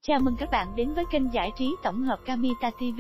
Chào mừng các bạn đến với kênh giải trí tổng hợp Camita TV.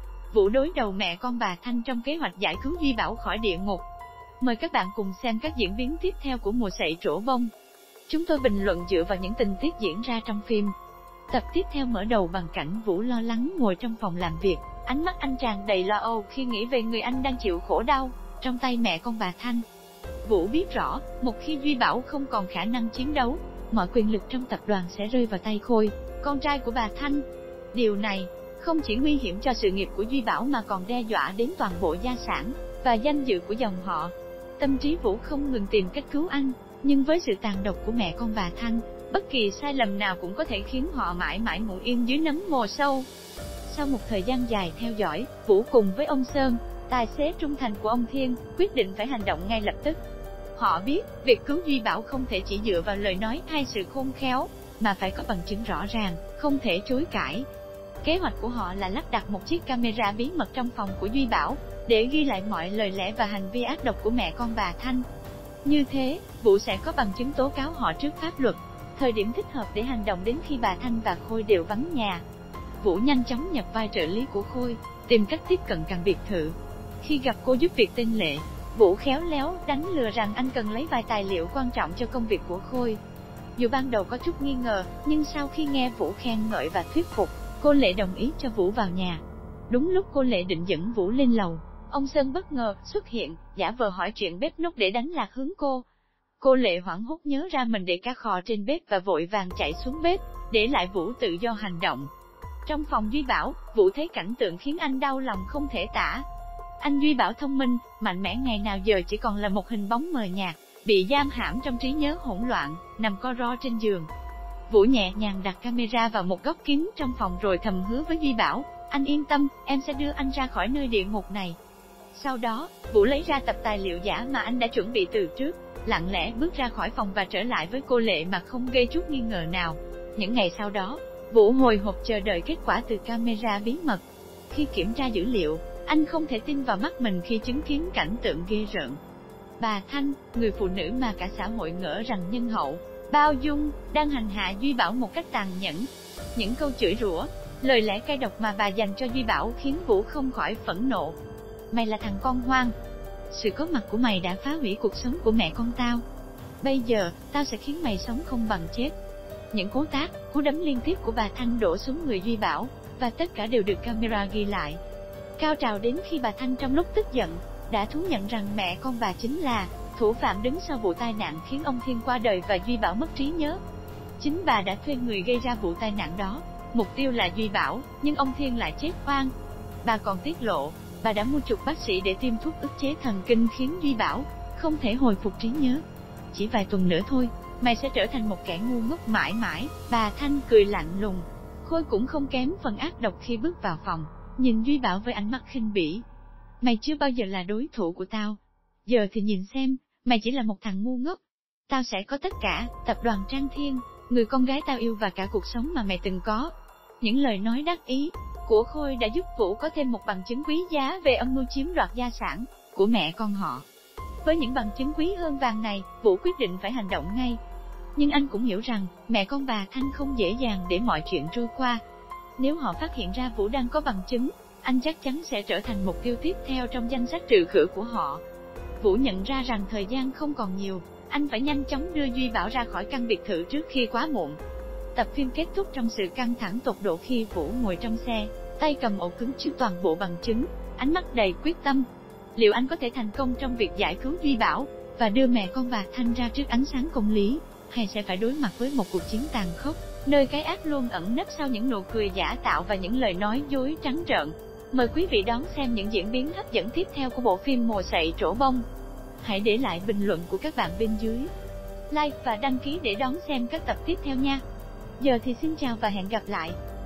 Vũ đối đầu mẹ con bà Thanh trong kế hoạch giải cứu Duy Bảo khỏi địa ngục. Mời các bạn cùng xem các diễn biến tiếp theo của mùa sậy trổ bông. Chúng tôi bình luận dựa vào những tình tiết diễn ra trong phim. Tập tiếp theo mở đầu bằng cảnh Vũ lo lắng ngồi trong phòng làm việc, ánh mắt anh tràn đầy lo âu khi nghĩ về người anh đang chịu khổ đau trong tay mẹ con bà Thanh. Vũ biết rõ, một khi Duy Bảo không còn khả năng chiến đấu, mọi quyền lực trong tập đoàn sẽ rơi vào tay Khôi, con trai của bà Thanh. Điều này không chỉ nguy hiểm cho sự nghiệp của Duy Bảo mà còn đe dọa đến toàn bộ gia sản và danh dự của dòng họ. Tâm trí Vũ không ngừng tìm cách cứu anh, nhưng với sự tàn độc của mẹ con bà Thanh, bất kỳ sai lầm nào cũng có thể khiến họ mãi mãi ngủ yên dưới nấm mồ sâu. Sau một thời gian dài theo dõi, Vũ cùng với ông Sơn, tài xế trung thành của ông Thiên, quyết định phải hành động ngay lập tức. Họ biết, việc cứu Duy Bảo không thể chỉ dựa vào lời nói hay sự khôn khéo, mà phải có bằng chứng rõ ràng, không thể chối cãi. Kế hoạch của họ là lắp đặt một chiếc camera bí mật trong phòng của Duy Bảo, để ghi lại mọi lời lẽ và hành vi ác độc của mẹ con bà Thanh. Như thế, Vũ sẽ có bằng chứng tố cáo họ trước pháp luật. Thời điểm thích hợp để hành động đến khi bà Thanh và Khôi đều vắng nhà. Vũ nhanh chóng nhập vai trợ lý của Khôi, tìm cách tiếp cận căn biệt thự. Khi gặp cô giúp việc tên Lệ, Vũ khéo léo đánh lừa rằng anh cần lấy vài tài liệu quan trọng cho công việc của Khôi. Dù ban đầu có chút nghi ngờ, nhưng sau khi nghe Vũ khen ngợi và thuyết phục, cô Lệ đồng ý cho Vũ vào nhà. Đúng lúc cô Lệ định dẫn Vũ lên lầu, ông Sơn bất ngờ xuất hiện, giả vờ hỏi chuyện bếp núc để đánh lạc hướng cô. Cô Lệ hoảng hốt nhớ ra mình để cá kho trên bếp và vội vàng chạy xuống bếp, để lại Vũ tự do hành động. Trong phòng Duy Bảo, Vũ thấy cảnh tượng khiến anh đau lòng không thể tả. Anh Duy Bảo thông minh, mạnh mẽ ngày nào giờ chỉ còn là một hình bóng mờ nhạt, bị giam hãm trong trí nhớ hỗn loạn, nằm co ro trên giường. Vũ nhẹ nhàng đặt camera vào một góc kín trong phòng rồi thầm hứa với Duy Bảo, anh yên tâm, em sẽ đưa anh ra khỏi nơi địa ngục này. Sau đó, Vũ lấy ra tập tài liệu giả mà anh đã chuẩn bị từ trước, lặng lẽ bước ra khỏi phòng và trở lại với cô Lệ mà không gây chút nghi ngờ nào. Những ngày sau đó, Vũ hồi hộp chờ đợi kết quả từ camera bí mật. Khi kiểm tra dữ liệu, anh không thể tin vào mắt mình khi chứng kiến cảnh tượng ghê rợn. Bà Thanh, người phụ nữ mà cả xã hội ngỡ rằng nhân hậu, bao dung, đang hành hạ Duy Bảo một cách tàn nhẫn. Những câu chửi rủa, lời lẽ cay độc mà bà dành cho Duy Bảo khiến Vũ không khỏi phẫn nộ. Mày là thằng con hoang. Sự có mặt của mày đã phá hủy cuộc sống của mẹ con tao. Bây giờ, tao sẽ khiến mày sống không bằng chết. Những cú tát, cú đấm liên tiếp của bà Thanh đổ xuống người Duy Bảo, và tất cả đều được camera ghi lại. Cao trào đến khi bà Thanh trong lúc tức giận, đã thú nhận rằng mẹ con bà chính là thủ phạm đứng sau vụ tai nạn khiến ông Thiên qua đời và Duy Bảo mất trí nhớ. Chính bà đã thuê người gây ra vụ tai nạn đó, mục tiêu là Duy Bảo, nhưng ông Thiên lại chết oan. Bà còn tiết lộ, bà đã mua chuộc bác sĩ để tiêm thuốc ức chế thần kinh khiến Duy Bảo không thể hồi phục trí nhớ. Chỉ vài tuần nữa thôi, mày sẽ trở thành một kẻ ngu ngốc mãi mãi. Bà Thanh cười lạnh lùng. Khôi cũng không kém phần ác độc khi bước vào phòng, nhìn Duy Bảo với ánh mắt khinh bỉ. Mày chưa bao giờ là đối thủ của tao. Giờ thì nhìn xem, mày chỉ là một thằng ngu ngốc. Tao sẽ có tất cả, tập đoàn Trang Thiên, người con gái tao yêu và cả cuộc sống mà mày từng có. Những lời nói đắc ý của Khôi đã giúp Vũ có thêm một bằng chứng quý giá về âm mưu chiếm đoạt gia sản của mẹ con họ. Với những bằng chứng quý hơn vàng này, Vũ quyết định phải hành động ngay. Nhưng anh cũng hiểu rằng, mẹ con bà Thanh không dễ dàng để mọi chuyện trôi qua. Nếu họ phát hiện ra Vũ đang có bằng chứng, anh chắc chắn sẽ trở thành mục tiêu tiếp theo trong danh sách trừ khử của họ. Vũ nhận ra rằng thời gian không còn nhiều, anh phải nhanh chóng đưa Duy Bảo ra khỏi căn biệt thự trước khi quá muộn. Tập phim kết thúc trong sự căng thẳng tột độ khi Vũ ngồi trong xe, tay cầm ổ cứng chứa toàn bộ bằng chứng, ánh mắt đầy quyết tâm. Liệu anh có thể thành công trong việc giải cứu Duy Bảo và đưa mẹ con bà Thanh ra trước ánh sáng công lý, hay sẽ phải đối mặt với một cuộc chiến tàn khốc, nơi cái ác luôn ẩn nấp sau những nụ cười giả tạo và những lời nói dối trắng trợn? Mời quý vị đón xem những diễn biến hấp dẫn tiếp theo của bộ phim Mùa sậy trổ bông. Hãy để lại bình luận của các bạn bên dưới, like và đăng ký để đón xem các tập tiếp theo nha. Giờ thì xin chào và hẹn gặp lại.